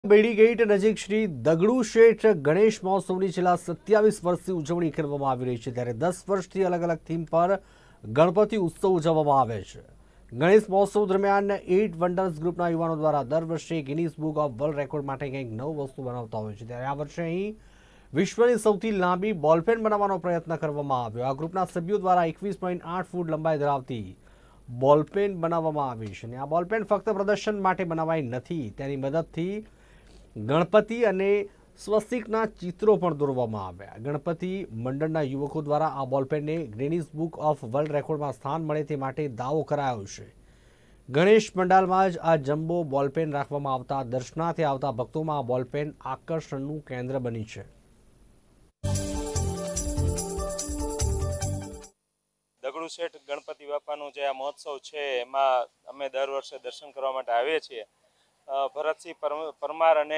બેડી gate નજીક શ્રી દગડુ શેઠ ગણેશ મહોત્સવની છેલ્લા 27 વર્ષથી ઉજવણી કરવામાં આવી રહી છે, ત્યારે 10 વર્ષથી અલગ અલગ થીમ પર ગણપતિ ઉત્સવ ઉજવવામાં આવે છે। ગણેશ મહોત્સવ દરમિયાન 8 વન્ડર્સ ગ્રુપના યુવાનો દ્વારા દર વર્ષે Guinness book of world record માટે કંઈક નવું વસ્તુ બનાવતા હોય છે, ત્યારે આ વર્ષે અહીં વિશ્વની સૌથી લાંબી બોલપેન બનાવવાનો પ્રયત્ન કરવામાં આવ્યો। આ ગ્રુપના સભ્યો દ્વારા 21.8 ફૂટ લંબાઈ ધરાવતી બોલપેન બનાવવામાં આવી છે અને આ બોલપેન ફક્ત પ્રદર્શન માટે બનાવાઈ નથી, તેની મદદથી ગણપતિ અને સ્વસ્તિકના ચિત્રો પણ દોરવામાં આવ્યા। ગણપતિ મંડળના યુવકો દ્વારા આ બોલપેનને ગિનીસ બુક ઓફ વર્લ્ડ રેકોર્ડમાં સ્થાન મળે તે માટે દાવો કરાયો છે। ગણેશ પંડાલમાં જ આ જમ્બો બોલપેન રાખવામાં આવતા દર્શનાર્થે આવતા ભક્તોમાં આ બોલપેન આકર્ષણનું કેન્દ્ર બની છે। દગડુ શેઠ ગણપતિ બાપાનું જે આ મહોત્સવ છે એમાં અમે દર વર્ષે દર્શન કરવા માટે આવીએ છીએ। ભરતસિંહ પરમાર અને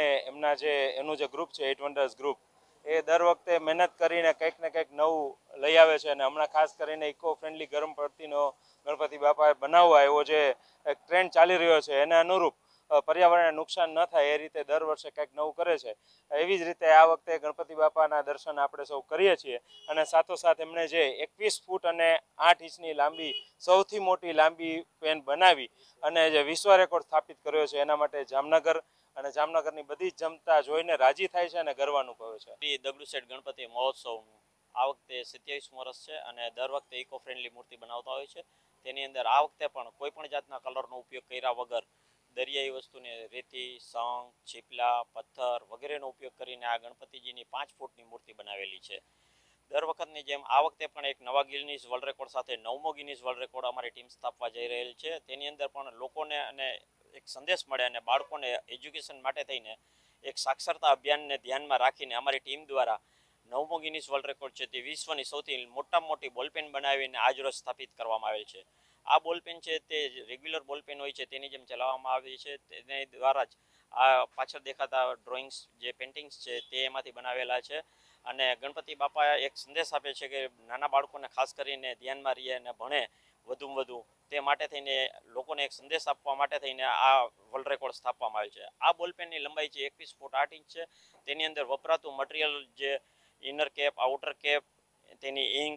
એનું જે ગ્રુપ છે 8 વન્ડર્સ ગ્રુપ એ દર વખતે મહેનત કરીને કંઈક ને કંઈક નવું લઈ આવે છે અને હમણાં ખાસ કરીને ઇકો ફ્રેન્ડલી ગરમ પડતીનો ગણપતિ બાપાએ બનાવવા એવો જે એક ટ્રેન્ડ ચાલી રહ્યો છે એને અનુરૂપ પર્યાવરણને નુકસાન ન થાય એ રીતે દર વર્ષે કંઈક નવું કરે છે। એવી જ રીતે આ વખતે ગણપતિ બાપાના દર્શન આપણે સૌ કરીએ છીએ અને સાથોસાથ એમણે જે 21 ફૂટ અને 8 ઇંચની લાંબી સૌથી મોટી લાંબી પેન બનાવી અને જે વિશ્વ રેકોર્ડ સ્થાપિત કર્યો છે એના માટે જામનગર અને જામનગરની બધી જ જનતા જોઈને રાજી થાય છે અને ગર્વ અનુભવે છે। દગડુ શેઠ ગણપતિ મહોત્સવનું આ વખતે 27 વર્ષ છે અને દર વખતે ઇકો ફ્રેન્ડલી મૂર્તિ બનાવતા હોય છે। તેની અંદર આ વખતે પણ કોઈ પણ જાતના કલરનો ઉપયોગ કર્યા વગર દરિયાઈ વસ્તુને રેતી, શંખ, છીપલા, પથ્થર વગેરેનો ઉપયોગ કરીને આ ગણપતિજીની 5 ફૂટની મૂર્તિ બનાવેલી છે। દર વખતની જેમ આ વખતે પણ એક નવા ગિનીસ વર્લ્ડ રેકોર્ડ સાથે 9મો ગિનીસ વર્લ્ડ રેકોર્ડ અમારી ટીમ સ્થાપવા જઈ રહેલ છે। તેની અંદર પણ લોકોને અને એક સંદેશ મળે અને બાળકોને એજ્યુકેશન માટે થઈને એક સાક્ષરતા અભિયાનને ધ્યાનમાં રાખીને અમારી ટીમ દ્વારા 9મો ગિનીસ વર્લ્ડ રેકોર્ડ છે તે વિશ્વની સૌથી મોટામાં મોટી બોલપેન બનાવીને આજરોજ સ્થાપિત કરવામાં આવેલ છે। આ બોલપેન છે તે રેગ્યુલર બોલપેન હોય છે તેની જેમ ચલાવવામાં આવી છે, તેને દ્વારા જ આ પાછળ દેખાતા ડ્રોઈંગ્સ જે પેઇન્ટિંગ્સ છે તે એમાંથી બનાવેલા છે અને ગણપતિ બાપા એક સંદેશ આપે છે કે નાના બાળકોને ખાસ કરીને ધ્યાનમાં રહીએ અને ભણે વધુમાં વધુ તે માટે થઈને લોકોને એક સંદેશ આપવા માટે થઈને આ વર્લ્ડ રેકોર્ડ સ્થાપવામાં આવેલ છે। આ બોલપેનની લંબાઈ છે 21 ફૂટ 8 ઇંચ છે। તેની અંદર વપરાતું મટીરિયલ જે ઇનર કેપ, આઉટર કેપ, તેની ઇંક,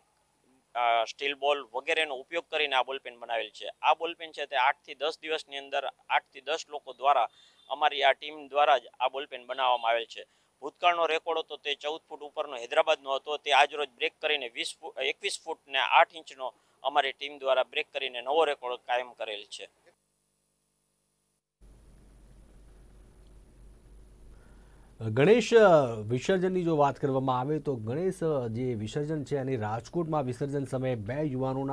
સ્ટીલ બોલ વગેરેનો ઉપયોગ કરીને આ બોલપેન બનાવેલ છે। આ બોલપેન છે તે 8 થી 10 દિવસની અંદર 8 થી 10 લોકો દ્વારા અમારી આ ટીમ દ્વારા જ આ બોલપેન બનાવવામાં આવેલ છે। ભૂતકાળનો રેકોર્ડ હતો તે 14 ફૂટ ઉપરનો હૈદરાબાદનો હતો, તે આજરોજ બ્રેક કરીને 21 ફૂટ ને 8 ઇંચનો અમારી ટીમ દ્વારા બ્રેક કરીને નવો રેકોર્ડ કાયમ કરેલ છે। ગણેશ વિસર્જનની જો વાત કરવામાં આવે તો ગણેશ જે વિસર્જન છે અને રાજકોટમાં વિસર્જન સમયે 2 યુવાનોના